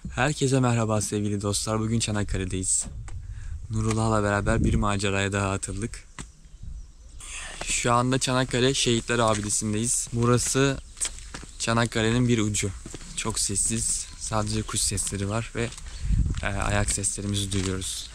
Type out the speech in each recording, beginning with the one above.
Herkese merhaba sevgili dostlar. Bugün Çanakkale'deyiz. Nurullah'la beraber bir maceraya daha atıldık. Şu anda Çanakkale Şehitler Abidesi'ndeyiz. Burası Çanakkale'nin bir ucu. Çok sessiz. Sadece kuş sesleri var ve ayak seslerimizi duyuyoruz.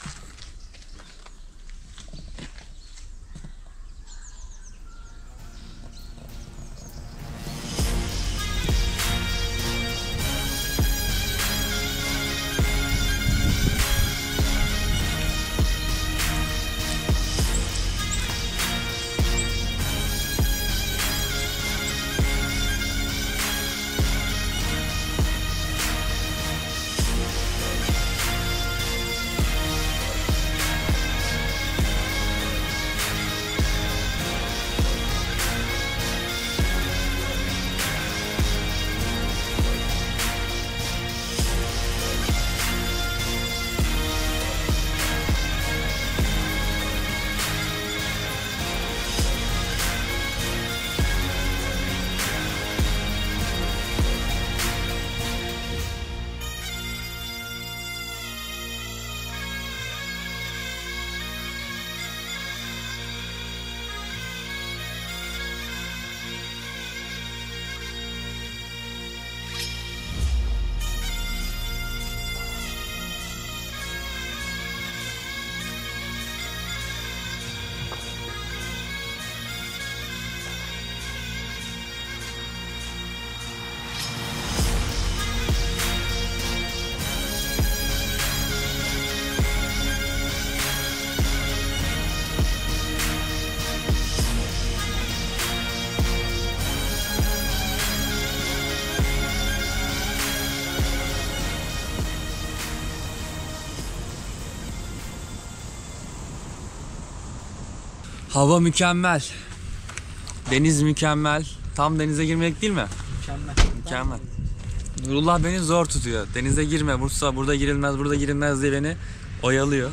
Hava mükemmel. Deniz mükemmel. Tam denize girmek değil mi? Mükemmel. Mükemmel. Nurullah beni zor tutuyor. Denize girme Bursa, burada girilmez, burada girilmez diye beni oyalıyor.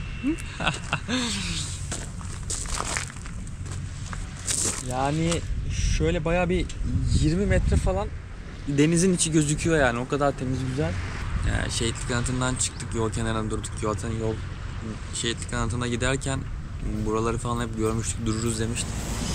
Yani şöyle bayağı bir 20 metre falan denizin içi gözüküyor yani. O kadar temiz, güzel. Yani Şehitlik Anıtı'ndan çıktık, yol kenarına durduk. Yol Şehitlik Anıtı'na giderken buraları falan hep görmüştük, dururuz demiştik.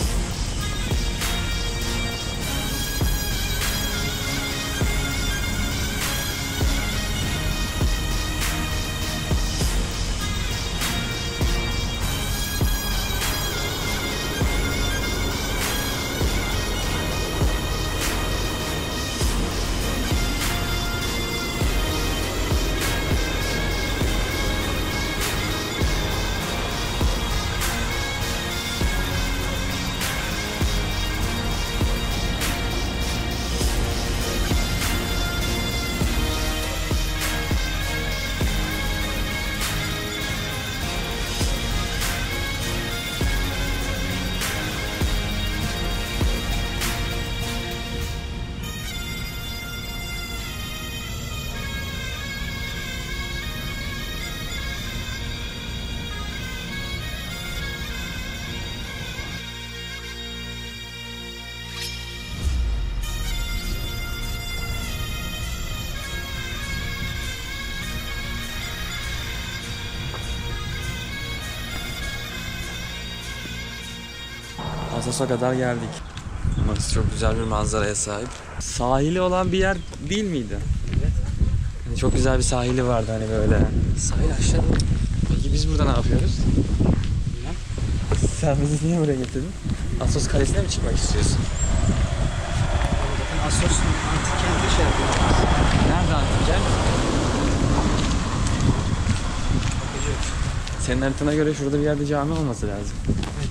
Assos'a kadar geldik. Burası çok güzel bir manzaraya sahip. Sahili olan bir yer değil miydi? Evet. Hani çok güzel bir sahili vardı hani böyle. Sahil aşağıda. Peki biz burada ne yapıyoruz? Bilmem. Sen bizi niye buraya getirdin? Assos Kalesi'ne mi çıkmak istiyorsun? Zaten Assos antik kenti şey yapıyoruz. Nerede antik kent? Bakacağız. Senin haritana göre şurada bir yerde cami olması lazım. Evet.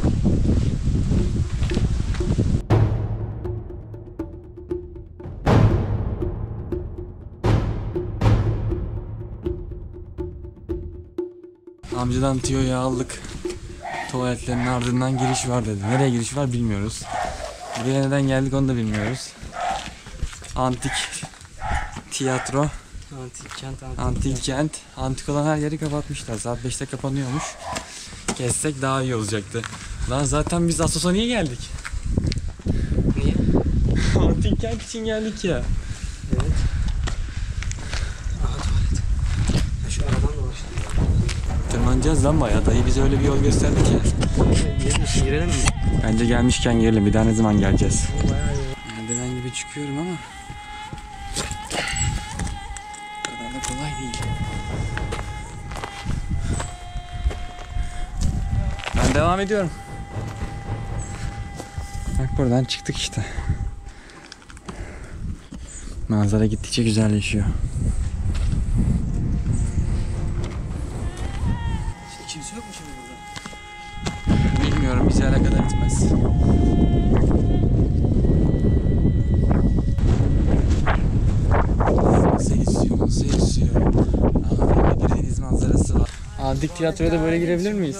Amcadan tiyoyu aldık. Tuvaletlerin ardından giriş var dedi. Nereye giriş var bilmiyoruz. Buraya neden geldik onu da bilmiyoruz. Antik tiyatro, Antik kent, antik kent. Antik olan her yeri kapatmışlar. Saat 5'te kapanıyormuş. Kessek daha iyi olacaktı. Lan zaten biz Assos'a niye geldik? Niye? Antik kent için geldik ya. Evet. Tırmanacağız lan bayağı. Dayı bize öyle bir yol gösterdi ki. Girelim mi? Bence gelmişken girelim. Bir daha ne zaman geleceğiz? Bayağı iyi. Merdiven gibi çıkıyorum ama o kadar da kolay değil. Ben devam ediyorum. Bak buradan çıktık işte. Manzara gittikçe güzelleşiyor. Kimse yok mu şimdi burada? Bilmiyorum, bizi alakadar etmez. Nasıl esiyor? Aa, bir deniz manzarası var. Antik tiyatroya da böyle girebilir miyiz?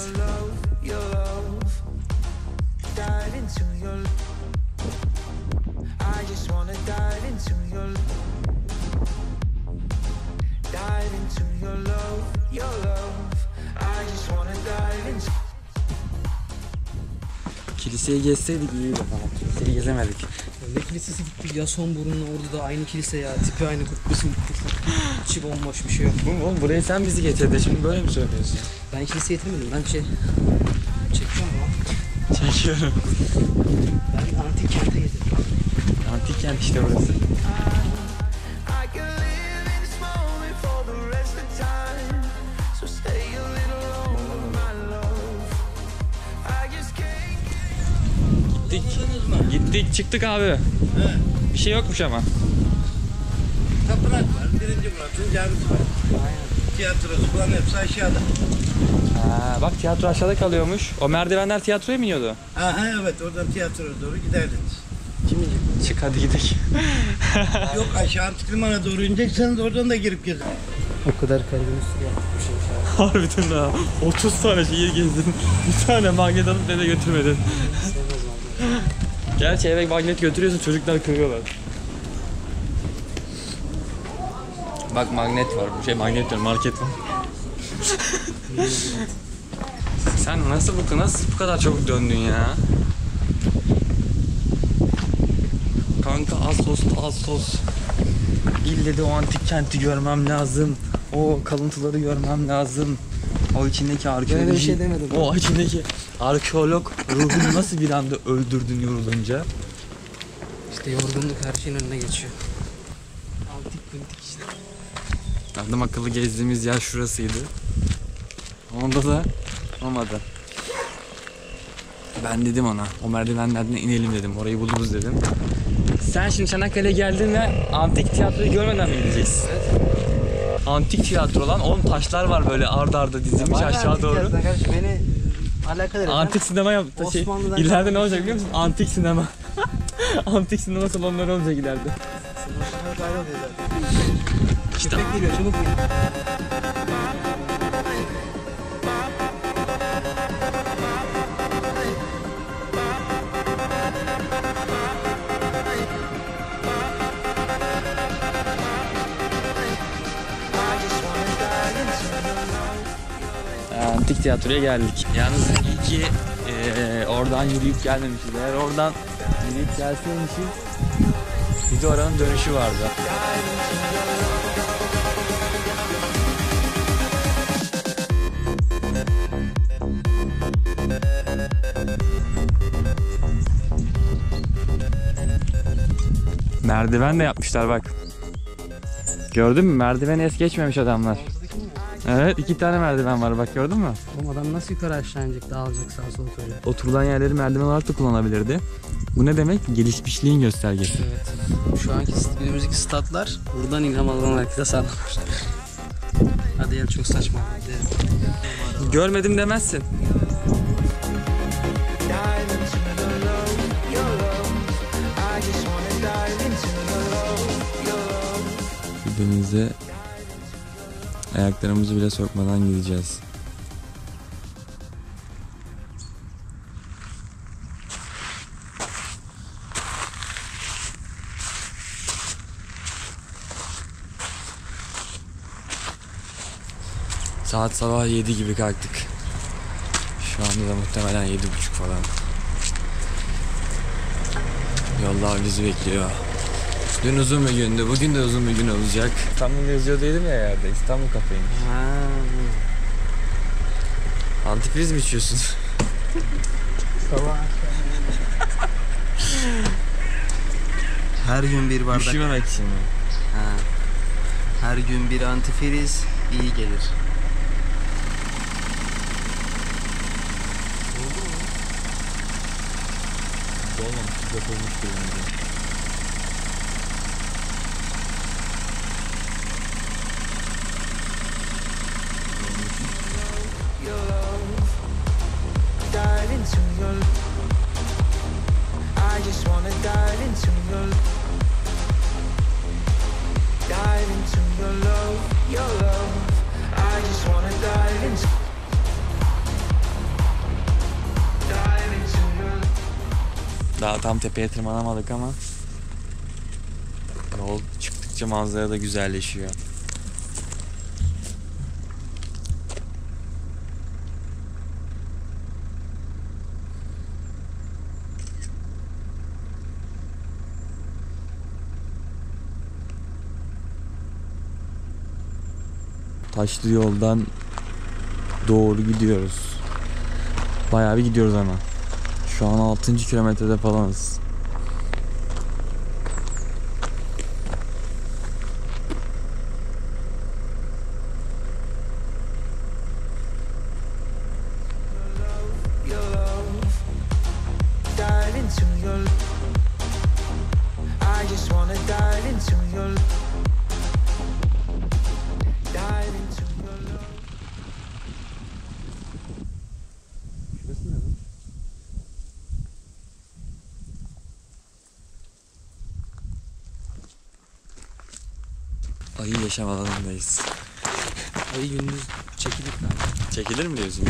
Kiliseyi gezseydik iyiydi falan. Kiliseyi gezemedik. Ne kilisesi gittik ya, Sonburnu'nun orada da aynı kilise ya. Tipi aynı, kutusu gittik. İçi bomboş bir şey yok. Oğlum buraya sen bizi getirdin, şimdi böyle mi söylüyorsun? Ben kiliseye getirmedim. Ben çekiyorum ama. Çekiyorum. Ben antik kente getirdim. Antik kent işte burası. Gittik çıktık abi. He. Bir şey yokmuş ama. Tapınak var. Birinci Murat'ın camisi var. Aynen. Tiyatrosu falan hepsi aşağıda. Ha, bak tiyatro aşağıda kalıyormuş. O merdivenler tiyatroya mı iniyordu? Aha evet, oradan tiyatroya doğru giderdiniz. Kim yiyecek? Çık hadi gidelim. Yok, aşağı Antik Liman'a doğru inecekseniz oradan da girip gezin. O kadar Karadeniz turu yaptık bir şey ya. Harbiden ha. 30 tane şehir gezdin. Bir tane magnet alıp dede götürmedin. Gerçi eve magnet götürüyorsun, çocuklar kırıyorlar. Bak magnet var. Magnet diyorum, market var. Sen nasıl bu kadar çabuk döndün ya? Kanka az sos. İlle de o antik kenti görmem lazım. O kalıntıları görmem lazım. O içindeki arkeoloji... Böyle bir şey demedim. O içindeki arkeolog ruhunu nasıl bir anda öldürdün yorulunca? İşte yorgunluk her şeyin önüne geçiyor. Antik politik işte. Adam akıllı gezdiğimiz yer şurasıydı. Onda da olmadı. Ben dedim ona, o merdivenlerden inelim dedim, orayı buluruz dedim. Sen şimdi Çanakkale'ye geldin ve antik tiyatroyu görmeden mi gideceksin? Evet. Antik tiyatro lan, oğlum taşlar var böyle arda arda dizilmiş aşağı doğru. Kardeşim beni alakadar eden. Antik sinema yaptı şey. Osmanlı'dan İleride ne olacak biliyor musun? Antik sinema. Antik sinema salonları olacak ileride. İşte. Köpek geliyor, çabuk gel. Antik tiyatroya geldik. Yalnız iyi ki oradan yürüyüp gelmemişiz. Eğer oradan yürüyüp gelseymişiz, bir de oranın dönüşü vardı. Merdiven de yapmışlar bak. Gördün mü? Merdiveni es geçmemiş adamlar. Evet, 2 tane merdiven var bak, gördün mü? Oğlum adam nasıl yukarı aşağı inecek, dağılacak sağa sola böyle. Oturulan yerleri merdiven olarak da kullanabilirdi. Bu ne demek? Gelişmişliğin göstergesi. Evet. Şu anki günümüzdeki statlar buradan ilham alınarak da sağlanmışlar. Hadi ya, çok saçma. Hadi. Görmedim demezsin. Denize ayaklarımızı bile sokmadan gideceğiz. Saat sabah 7 gibi kalktık. Şu anda da muhtemelen 7:30 falan. Yollar bizi bekliyor. Dün uzun bir gündü, bugün de uzun bir gün olacak. İstanbul yazıyor dedim ya yerde, İstanbul kafeymiş. Antifriz mi içiyorsun? Sabah. Her gün bir bardak. Üşümemek için mi? Ha. Her gün bir antifriz iyi gelir. Olmamış, yapılmıştır bence. Your love, dive into your. I just wanna dive into your. Dive into your love, your love. I just wanna dive into. Dive into your. Daha tam tepeye tırmanamadık ama yol çıktıkça manzara da güzelleşiyor. Taşlı yoldan doğru gidiyoruz. Bayağı bir gidiyoruz ama. Şu an 6. kilometrede falanız. Your love, dive into your. I just wanna dive into your. Dive into your love. Şurası ne lan? Ayı yaşam alanındayız. Ayı gündüz çekilip galiba. Çekilir mi diyorsun?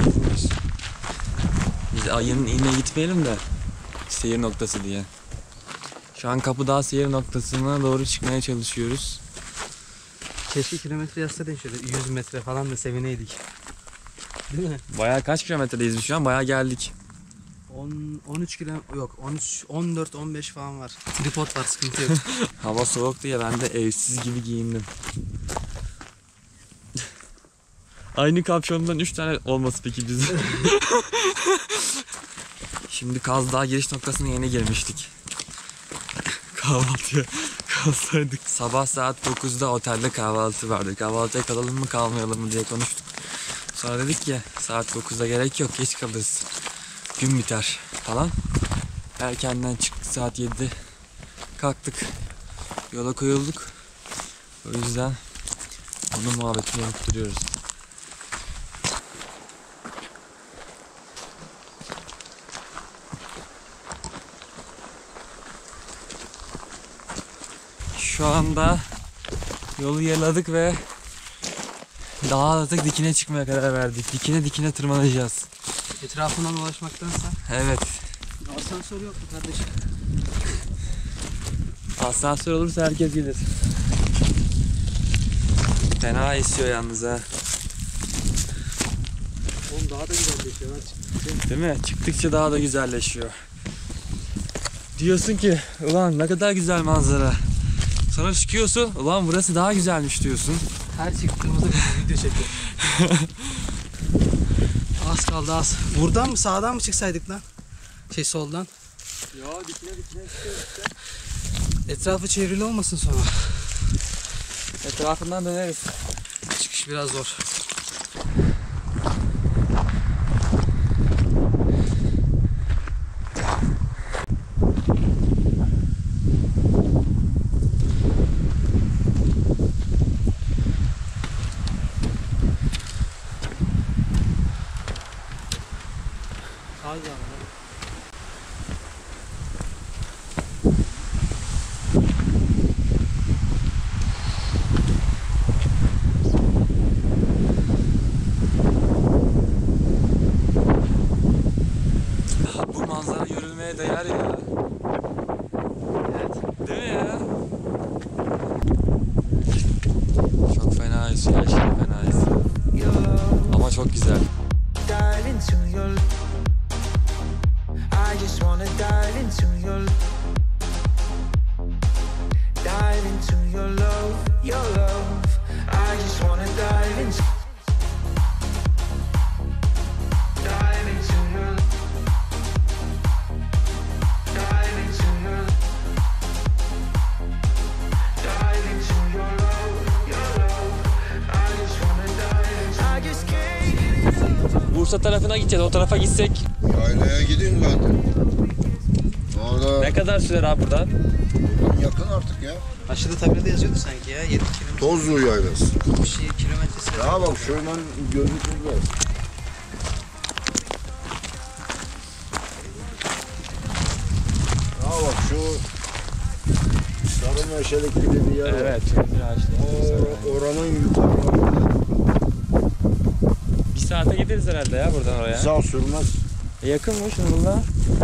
Biz ayının iğne gitmeyelim de seyir noktası diye. Şu an Kapıdağ seyir noktasına doğru çıkmaya çalışıyoruz. Keşke kilometre yazsaydın şöyle 100 metre falan da sevineydik. Değil mi? Bayağı kaç kilometredeyiz biz şu an? Bayağı geldik. 13 kilometre yok 13 14 15 falan var. Tripod var, sıkıntı yok. Hava soğuk diye ben de evsiz gibi giyindim. Aynı kapşondan 3 tane olması peki bize. Şimdi Kaz Dağı giriş noktasına yeni girmiştik. Kahvaltıya kalsaydık. Sabah saat 9'da otelde kahvaltı vardı. Kahvaltıya kalalım mı kalmayalım mı diye konuştuk. Sonra dedik ki saat 9'da gerek yok, geç kalırız. Gün biter falan. Erkenden çıktık, saat 7'de kalktık. Yola koyulduk. O yüzden onun muhabbetini yapıp duruyoruz. Şu anda yolu yarıladık ve dağa artık dikine çıkmaya karar verdik. Dikine dikine tırmanacağız. Etrafından dolaşmaktansa. Evet. Asansör yok mu kardeşim? Asansör olursa herkes gelir. Fena esiyor yalnız ha. Oğlum daha da güzelleşiyor lan çıktıkça. Değil mi? Çıktıkça daha da güzelleşiyor. Diyorsun ki ulan ne kadar güzel manzara. Sonra çıkıyorsun ulan burası daha güzelmiş diyorsun. Her çıktığımızda bir video çekiyor. Az kaldı az. Buradan mı sağdan mı çıksaydık lan? Soldan. Ya dikine dikine çıkıyoruz. Etrafı çevrili olmasın sonra. Etrafından döneriz. Çıkış biraz zor. Bursa tarafına gideceğiz. O tarafa gitsek Yaylaya gidin zaten. Orada ne kadar sürer abi buradan? yakın artık ya. Aşağıda tabelada yazıyordu sanki ya. 7 kilometre. Tozlu yaylası. Bir şey kilometresi. Ya bak şuradan gözüküyor. Ya bak şu sarı meşelik gibi bir yer var. Evet. Oranın yukarılarında. Bir saate gideriz herhalde ya buradan oraya. Sağ sürmez. Yakınmış Nurullah.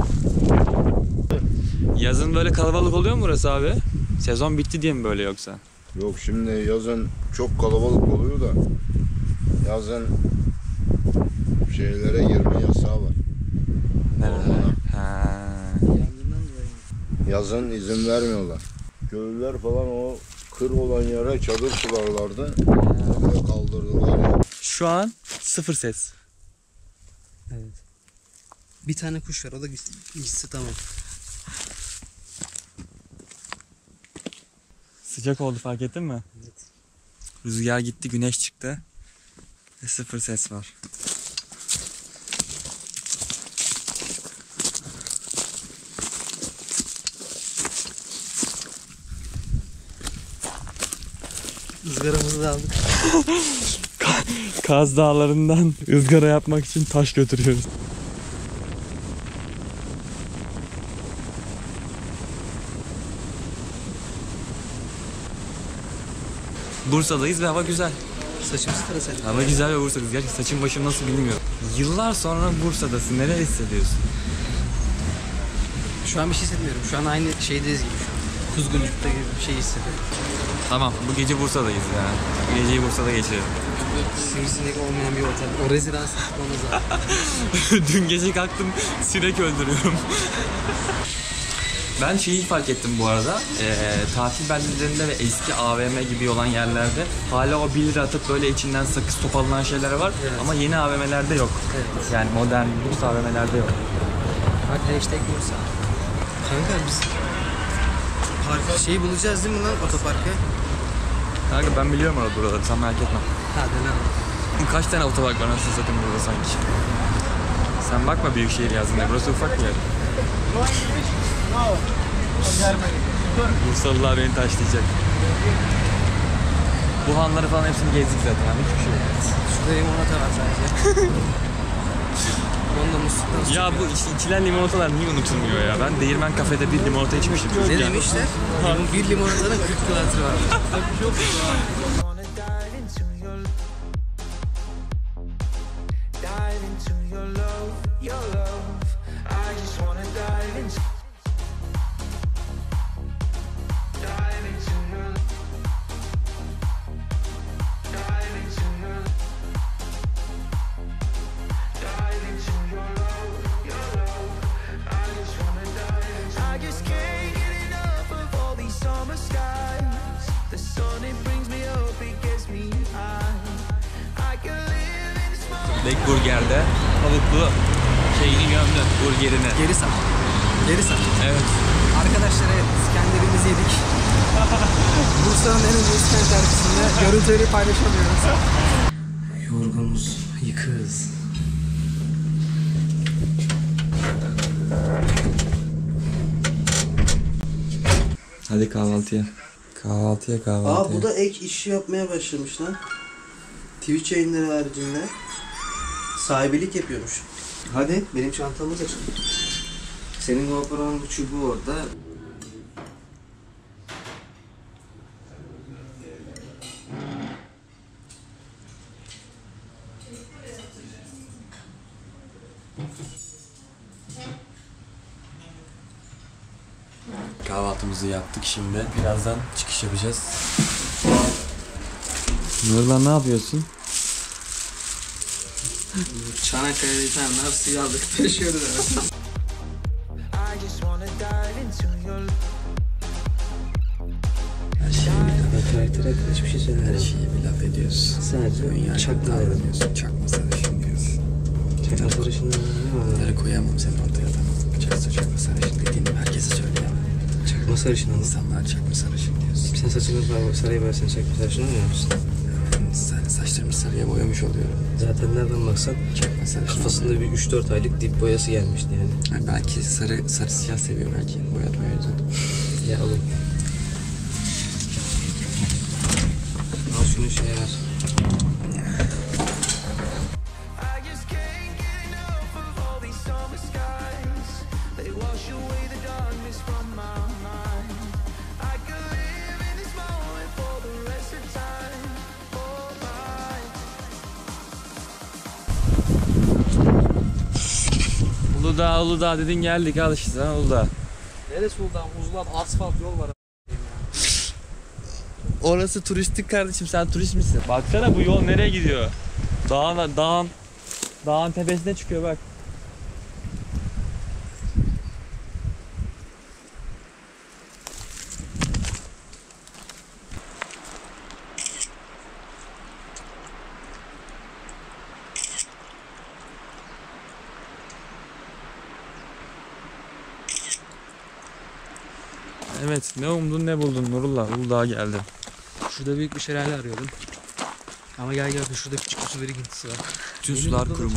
Yazın böyle kalabalık oluyor mu burası abi? Sezon bitti diye mi böyle yoksa? Yok şimdi yazın çok kalabalık oluyor da yazın şeylere girme yasağı var. Nerede? Ha. Yazın izin vermiyorlar. Köylüler falan o kır olan yere çadır kurarlardı. Böyle kaldırdılar ya. Şu an sıfır ses. Evet. Bir tane kuş var, o da gitse tamam. Sıcak oldu, fark ettin mi? Evet. Rüzgar gitti, güneş çıktı. Ve sıfır ses var. Izgaramızı da aldık. Kaz Dağları'ndan ızgara yapmak için taş götürüyoruz. Bursa'dayız ve hava güzel. Saçımızı tarasayduk. Hava güzel ve Bursa'dayız. Gerçi saçım başım nasıl bilmiyorum. Yıllar sonra Bursa'dasın. Neler hissediyorsun? Şu an bir şey hissetmiyorum. Şu an aynı şeydeyiz gibi şu an. Kuzguncuk'ta gibi bir şey hissediyorum. Tamam, bu gece Bursa'dayız ya. Bu geceyi Bursa'da geçirelim. Sivrisinek olmayan bir otel. O rezidans tutmamız lazım. Dün gece kalktım, sinek öldürüyorum. Ben şeyi fark ettim bu arada. Tatil beldelerinde ve eski AVM gibi olan yerlerde hala o 1 lira atıp böyle içinden sakız topallanan şeyler var. Evet. Ama yeni AVM'lerde yok. Evet. Yani modern lüks AVM'lerde yok. Bak hashtag Bursa. Kanka biz şeyi bulacağız değil mi lan, otoparkı? Kanka ben biliyorum orada buraları, sen merak etme. Hadi ne? Kaç tane otopark var nasıl satayım burada sanki. Sen bakma Büyükşehir yazdığında, burası ufak bir yer. Bursalılar beni taşlayacak. Bu hanları falan hepsini gezdik zaten, yani hiçbir şey yok. Şurada limonata var sadece. Onunla musluktan su Ya bu içilen limonatalar niye unutulmuyor ya? Ben Değirmen Kafede bir limonata içmiştim. Ne çocukken. demişler? Bir limonatanın 40 yıl hatırı var. Wanna dive into your love, your love. I just wanna dive into your dive into your dive into your love, your love. I just wanna dive into I just can't get enough of all these summer skies. The sun, it brings me up, it gets me high. I can live in small. Black Burger'de tavuklu şeyini gömdü, burgerini. Geri sar. Geri sar. Evet. Arkadaşlar evet, İskender'imizi yedik. Bursa'nın en ünlü İskender kısmında görüntüleri paylaşamıyoruz. Yorgunuz, yıkığız. Hadi kahvaltıya. Kahvaltıya. Aa bu da ek iş yapmaya başlamış lan. Twitch yayınları haricinde sahibilik yapıyormuş. Hadi benim çantamı da. Senin GoPro'nun çubuğu orada. Kahvaltımızı yaptık şimdi. Birazdan çıkış yapacağız. Nurlan ne yapıyorsun? Çanakkale'de bir tane daha suyu aldık, taşıyoruz arasında. I just wanna dive into your Karakter hiçbir şey söylemiyor. Her şeyi bir laf ediyorsun. Sadece çakma ayrılıyorsun. Çakma sarışın diyorsun. Çakma sarışında ne var? Bunları koyamam senin ortaya tamam. Çakma sarışın dediğini herkese söyleyemem. Çakma sarışın anı. İnsanlar çakma sarışın diyorsun. Sen saçını sarayı versen çakma sarışın olmuyor musun? Saçlarımı sarıya boyamış oluyorum. Zaten nereden baksan Çekme sarışın. kafasında bir 3-4 aylık dip boyası gelmişti yani. Yani belki sarı siyah seviyor belki. Boyatma o yüzden. Ya oğlum. Al şunu şeye ver. I just can't get enough of all these summer skies. They wash away the darkness from my mind. I could live in this moment for the rest of time. Oh my. Uludağ dedin geldik al işte sana Uludağ. Neresi Uludağ? Uzlan asfalt yol var. Orası turistik kardeşim, sen turist misin? Baksana bu yol nereye gidiyor? Dağın tepesine çıkıyor bak. Evet, ne umdun ne buldun Nurullah, Uludağ'a geldim. Şurada büyük bir şelale arıyordum. Ama gel şurada küçük bir su birikintisi var. Bütün Benim sular burada da- kurumuş.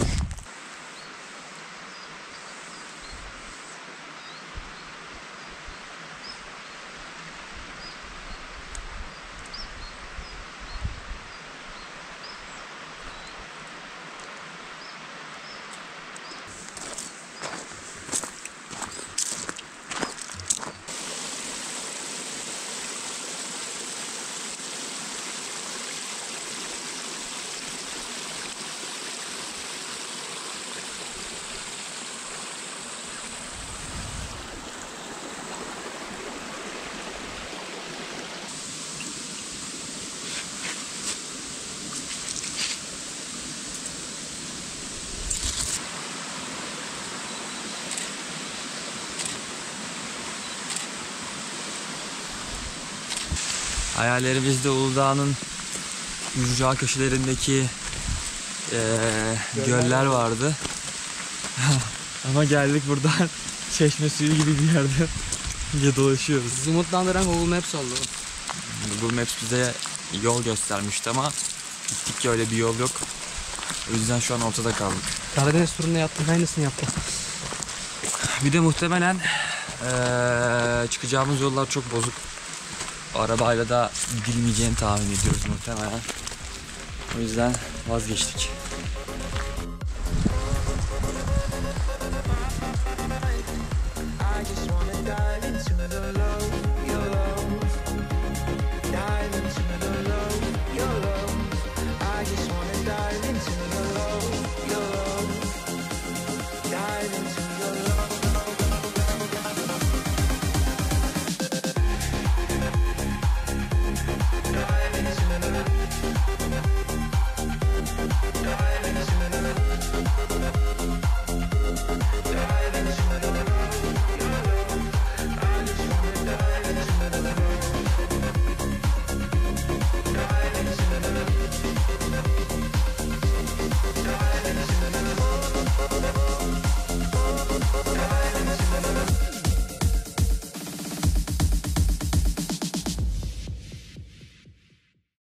Hayallerimizde Uludağ'ın ücra köşelerindeki göller vardı. Ama geldik buradan çeşme suyu gibi bir yerde diye dolaşıyoruz. Bizi umutlandıran Google Maps oldu. Google Maps bize yol göstermişti ama gittik ki öyle bir yol yok. O yüzden şu an ortada kaldık. Karadeniz turunda yaptık, aynısını yaptık. Bir de muhtemelen çıkacağımız yollar çok bozuk. Arabayla da gidilmeyeceğini tahmin ediyoruz muhtemelen. O yüzden vazgeçtik.